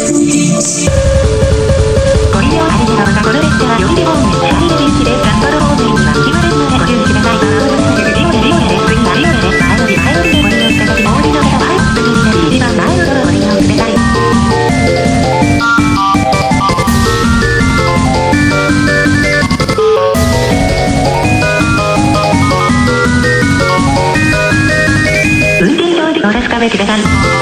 ご利用ありがとうがこの列車は4時方面シャリー電気で札幌方面には決まれるのでご注意ください。リオネです。次はリオネです。前乗りでご利用いただきお降りの方は次になり一番前のドアをご利用ください。運転表示を確かめてください。